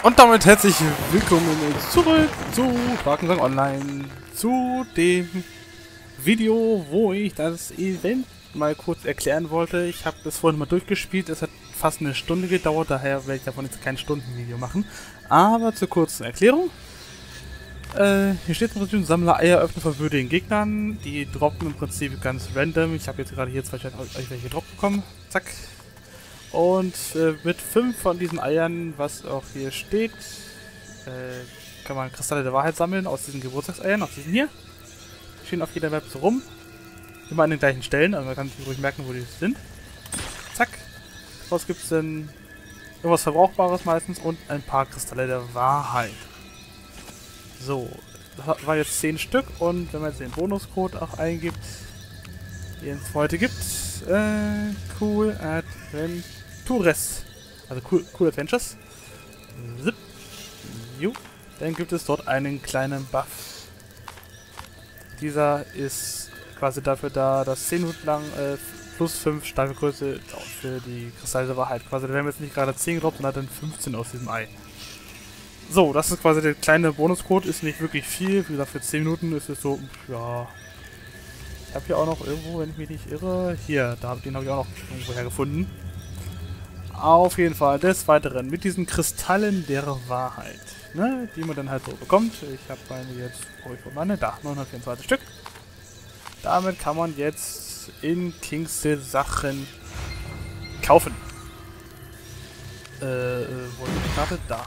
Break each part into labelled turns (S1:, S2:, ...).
S1: Und damit herzlich willkommen zurück zu Drakensang Online, zu dem Video, wo ich das Event mal kurz erklären wollte. Ich habe das vorhin mal durchgespielt, es hat fast eine Stunde gedauert, daher werde ich davon jetzt kein Stundenvideo machen. Aber zur kurzen Erklärung. Hier steht im Prinzip, Sammler Eier öffnen von würdigen Gegnern. Die droppen im Prinzip ganz random. Ich habe jetzt gerade hier zwei welche Drop bekommen. Zack. Und mit 5 von diesen Eiern, was auch hier steht, kann man Kristalle der Wahrheit sammeln aus diesen Geburtstagseiern, aus diesen hier. Die stehen auf jeder Map so rum. Immer an den gleichen Stellen, also man kann sich ruhig merken, wo die sind. Zack. Daraus gibt es dann irgendwas Verbrauchbares meistens und ein paar Kristalle der Wahrheit. So, das war jetzt 10 Stück und wenn man jetzt den Bonuscode auch eingibt, den es heute gibt, Cool Adventures, also Cool Adventures, zip, jo, dann gibt es dort einen kleinen Buff. Dieser ist quasi dafür da, dass 10 Minuten lang plus 5 starke Größe für die Kristalle der Wahrheit. Quasi, da werden jetzt nicht gerade 10 gedroppt, sondern dann 15 aus diesem Ei. So, das ist quasi der kleine Bonuscode, ist nicht wirklich viel. Wie gesagt, für 10 Minuten ist es so, ja. Ich habe hier auch noch irgendwo, wenn ich mich nicht irre, hier, den habe ich auch noch irgendwo hergefunden. Auf jeden Fall, des Weiteren, mit diesen Kristallen der Wahrheit, ne, die man dann halt so bekommt. Ich habe meine jetzt, wo ich von meine, da, 924 Stück. Damit kann man jetzt in Kingsley Sachen kaufen. Wo ist die Karte? Da.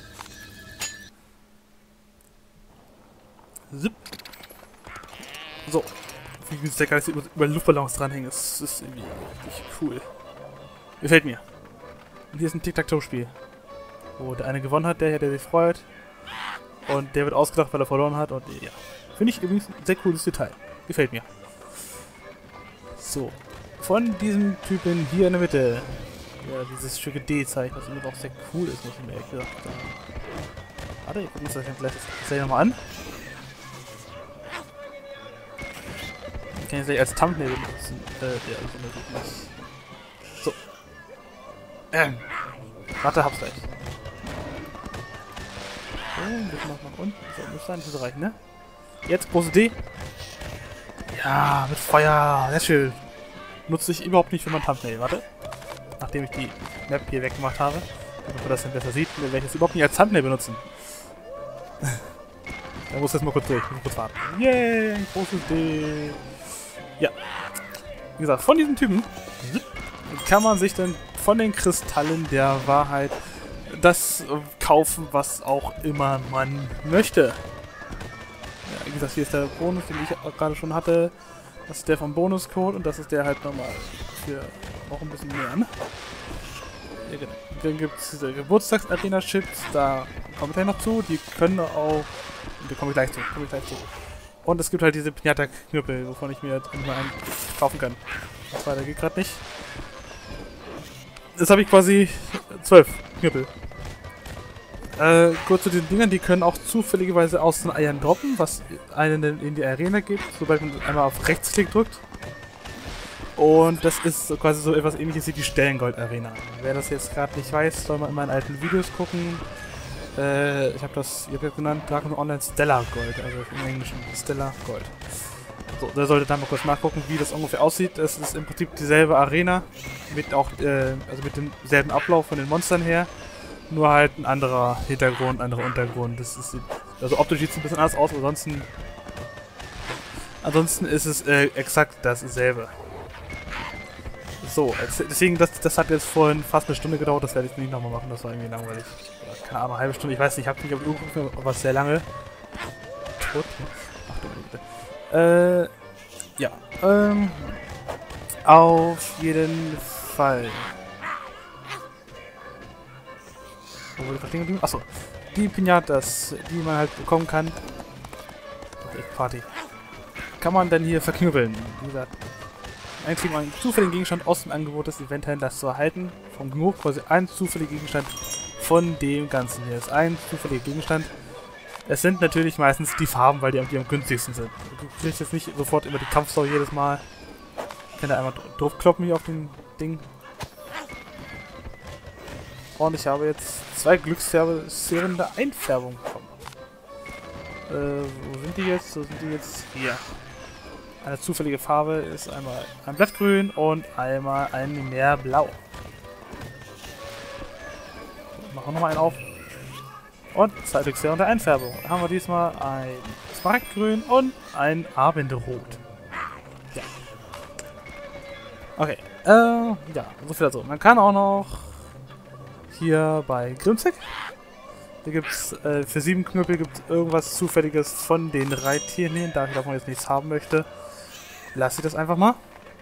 S1: Zip. So. Wie der Geist über Luftballons dranhängen. Das ist irgendwie richtig cool. Gefällt mir. Und hier ist ein Tic-Tac-Toe-Spiel. Wo der eine gewonnen hat, der sich freut. Und der wird ausgedacht, weil er verloren hat. Und ja. Finde ich übrigens ein sehr cooles Detail. Gefällt mir. So. Von diesem Typen hier in der Mitte. Ja, dieses schöne D-Zeichen, was immer auch sehr cool ist, muss ich mir ehrlich gesagt sagen. Warte, ich gucke uns das gleich nochmal an. Kann ich als Thumbnail benutzen. So. Warte, hab's gleich. So, ein bisschen noch nach unten. So, müsste eigentlich so reichen, ne? Jetzt große D. Ja, mit Feuer. Sehr schön. Nutze ich überhaupt nicht für mein Thumbnail. Warte. Nachdem ich die Map hier weggemacht habe. Damit man das dann besser sieht, werde ich es überhaupt nicht als Thumbnail benutzen. Da muss jetzt mal kurz durch. Kurz warten. Yay, ein großes D. Ja, wie gesagt, von diesen Typen kann man sich dann von den Kristallen der Wahrheit das kaufen, was auch immer man möchte. Ja, wie gesagt, hier ist der Bonus, den ich auch gerade schon hatte. Das ist der vom Bonuscode und das ist der halt nochmal für auch ein bisschen mehr. Ne? Ja, genau. Dann gibt es diese Geburtstagsarena-Chips, da komme ich gleich noch zu. Die können auch, da komme ich gleich zu. Und es gibt halt diese Pinata-Knüppel, wovon ich mir jetzt mal einen kaufen kann. Das weiter geht gerade nicht. Jetzt habe ich quasi 12 Knüppel. Kurz zu diesen Dingern, die können auch zufälligerweise aus den Eiern droppen, was einen in die Arena gibt, sobald man einmal auf Rechtsklick drückt. Und das ist quasi so etwas ähnliches wie die Stellengold-Arena. Wer das jetzt gerade nicht weiß, soll mal in meinen alten Videos gucken. Ich habe das genannt, Drakensang Online Stellar Gold, also im Englischen Stellar Gold. So, da solltet ihr mal kurz nachgucken, wie das ungefähr aussieht. Es ist im Prinzip dieselbe Arena, mit auch, also mit demselben Ablauf von den Monstern her, nur halt ein anderer Hintergrund, anderer Untergrund. Das ist, also optisch sieht es ein bisschen anders aus, aber ansonsten ist es exakt dasselbe. So, deswegen, das hat jetzt vorhin fast eine Stunde gedauert, das werde ich nicht nochmal machen, das war irgendwie langweilig. Keine Ahnung, eine halbe Stunde, ich weiß nicht, ich habe nicht auf die Uhr geguckt, aber sehr lange. Tot. Ach du meine Güte. Ja, auf jeden Fall. Wo wurde ich gerade geblieben? Achso, die Pinatas, die man halt bekommen kann. Party. Kann man dann hier verknüppeln. Wie gesagt, einzigen einen zufälligen Gegenstand aus dem Angebot des Eventhändlers zu erhalten. Vom Genug quasi ein zufälliger Gegenstand von dem Ganzen hier. Ist ein zufälliger Gegenstand. Es sind natürlich meistens die Farben, weil die am günstigsten sind. Du kriegst jetzt nicht sofort immer die Kampfsau jedes Mal. Ich kann da einmal draufkloppen hier auf dem Ding. Und ich habe jetzt 2 Glücksserien der Einfärbung bekommen. Wo sind die jetzt? Wo sind die jetzt? Hier. Eine zufällige Farbe ist einmal ein Blattgrün und einmal ein Meerblau. Machen wir nochmal einen auf. Und 2 Glücksserien der Einfärbung. Dann haben wir diesmal ein Smaragdgrün und ein Abendrot. Ja. Okay. Ja, so viel dazu. Man kann auch noch hier bei Grimsek. Hier gibt es für 7 Knüppel gibt es irgendwas Zufälliges von den Reittieren hin. Da ich davon jetzt nichts haben möchte, lasse ich das einfach mal.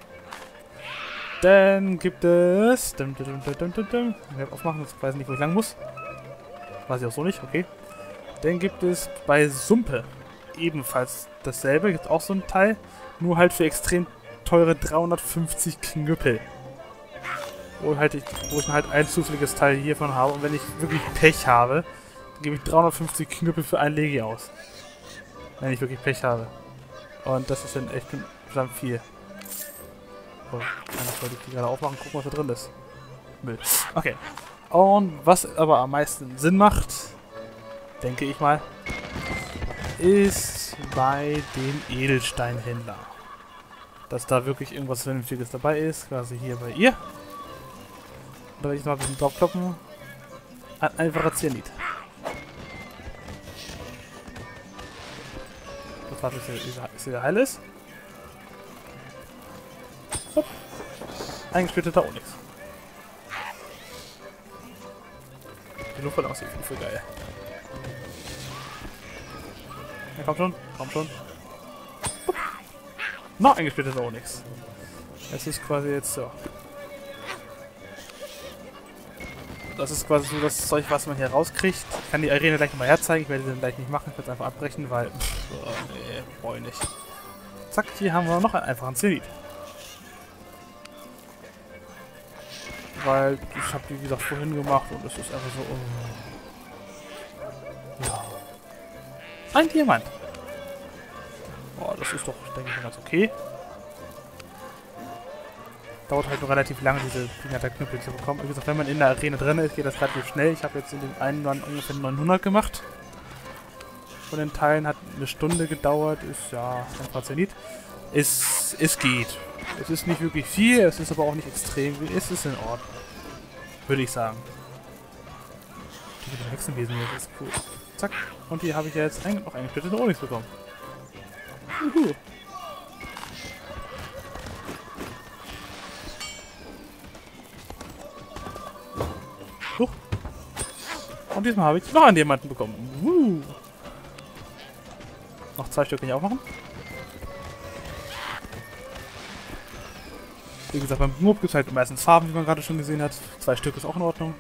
S1: Dann gibt es... Ich werde aufmachen, ich weiß nicht, wo ich lang muss. Weiß ich auch so nicht, okay. Dann gibt es bei Sumpe ebenfalls dasselbe. Gibt auch so ein Teil, nur halt für extrem teure 350 Knüppel. Wo ich halt ein zufälliges Teil hiervon habe. Und wenn ich wirklich Pech habe, dann gebe ich 350 Knüppel für ein Legi aus. Wenn ich wirklich Pech habe. Und das ist dann echt verdammt viel. So, eigentlich wollte ich die gerade aufmachen, gucken, was da drin ist. Müll. Okay. Und was aber am meisten Sinn macht, denke ich mal, ist bei dem Edelsteinhändler. Dass da wirklich irgendwas Vernünftiges dabei ist, quasi hier bei ihr. Da werde ich noch ein bisschen draufkloppen. Ein einfacher Cyanid. Das wartet, bis sie heil ist. Hopp. Eingesplitteter Onyx. Die Luftballon aussieht viel geil. Ja, komm schon, komm schon. Hopp. Noch eingesplitteter Onyx. Es ist quasi jetzt so. Das ist quasi so das Zeug, was man hier rauskriegt. Ich kann die Arena gleich mal herzeigen. Ich werde sie dann gleich nicht machen. Ich werde es einfach abbrechen, weil... oh, nee, brauche ich nicht. Zack, hier haben wir noch einen einfachen Zenit. Weil ich habe die, wie gesagt, vorhin gemacht und es ist einfach so... oh. Ja. Ein Diamant. Boah, das ist doch, denke ich, ganz okay. Dauert halt nur relativ lange, diese Pinata-Knüppel zu bekommen. Wie gesagt, wenn man in der Arena drin ist, geht das relativ schnell. Ich habe jetzt in dem einen Run ungefähr 900 gemacht. Von den Teilen hat eine Stunde gedauert. Ist ja ein Zenit. Es geht. Es ist nicht wirklich viel, es ist aber auch nicht extrem viel. Es ist in Ordnung. Würde ich sagen. Die Hexenwesen hier, das ist cool. Zack. Und hier habe ich jetzt noch eingesplittete Onyx bekommen. Juhu. Und diesmal habe ich noch einen Diamanten bekommen. Noch 2 Stück kann ich auch machen. Wie gesagt, beim Mob gibt es halt meistens Farben, wie man gerade schon gesehen hat. 2 Stück ist auch in Ordnung.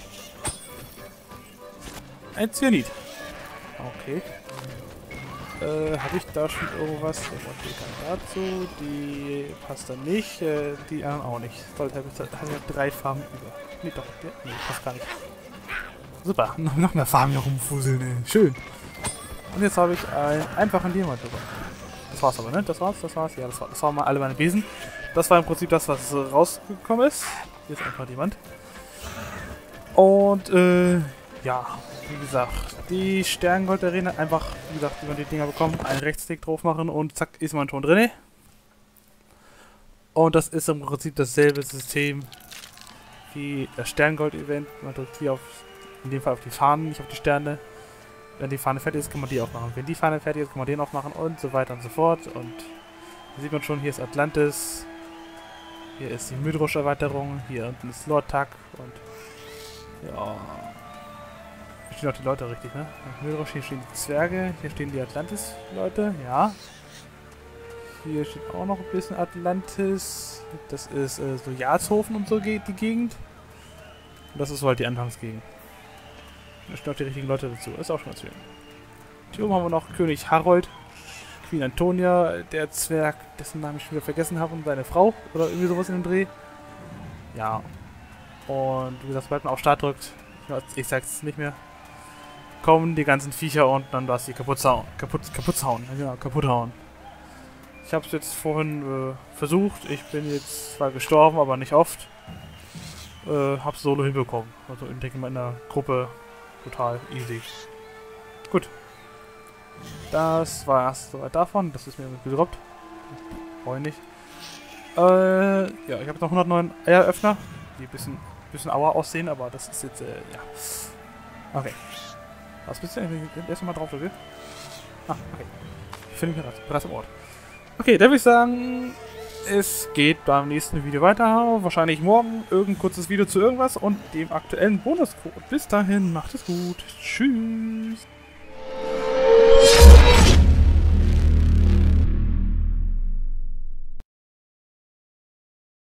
S1: Ein Cyanid. Okay. Habe ich da schon irgendwas? Okay, kann dazu. Die passt dann nicht. Die anderen auch nicht. Sollte habe ich 3 Farben über. Nee, doch. Nee, passt gar nicht. Super. Noch mehr Farben hier rumfuseln, ey. Schön. Und jetzt habe ich einen einfachen Diamant bekommen. Das war's aber, ne? Das war's? Ja, das waren mal alle meine Besen. Das war im Prinzip das, was rausgekommen ist. Hier ist einfach Diamant. Und, ja, wie gesagt, die Sterngold-Arena einfach, wie gesagt, wenn man die Dinger bekommt, einen Rechtsklick drauf machen und zack, ist man schon drin. Und das ist im Prinzip dasselbe System wie das Sterngold-Event. Man drückt hier auf, in dem Fall auf die Fahnen, nicht auf die Sterne. Wenn die Fahne fertig ist, kann man die aufmachen. Wenn die Fahne fertig ist, kann man den aufmachen und so weiter und so fort. Und hier sieht man schon, hier ist Atlantis. Hier ist die Mydrusch-Erweiterung. Hier unten ist Lortak. Und ja. Hier stehen auch die Leute richtig, ne? Mydrusch, hier stehen die Zwerge. Hier stehen die Atlantis-Leute. Ja. Hier steht auch noch ein bisschen Atlantis. Das ist so Jahrtshofen und so geht die Gegend. Und das ist so halt die Anfangsgegend. Da stehen auch die richtigen Leute dazu. Ist auch schon ganz schön. Hier oben haben wir noch König Harold, Queen Antonia, der Zwerg, dessen Namen ich schon wieder vergessen habe, und seine Frau. Oder irgendwie sowas in dem Dreh. Ja. Und wie gesagt, sobald man auf Start drückt, ich sag's nicht mehr, kommen die ganzen Viecher und dann darfst du die kaputt hauen. Ja, kaputt hauen. Ich habe es jetzt vorhin versucht. Ich bin jetzt zwar gestorben, aber nicht oft. hab's solo hinbekommen. Also ich denke mal in der Gruppe total easy. Gut. Das war's soweit davon. Das ist mir gedroppt. Freue nicht. Ja, ich habe noch 109 Eieröffner, die ein bisschen auer aussehen, aber das ist jetzt, ja. Okay. Was bist du denn? Erstmal drauf, oder? Ah, okay. Ich finde mich bereits im Ort. Okay, dann würde ich sagen, es geht beim nächsten Video weiter. Wahrscheinlich morgen irgendein kurzes Video zu irgendwas und dem aktuellen Bonuscode. Bis dahin, macht es gut. Tschüss.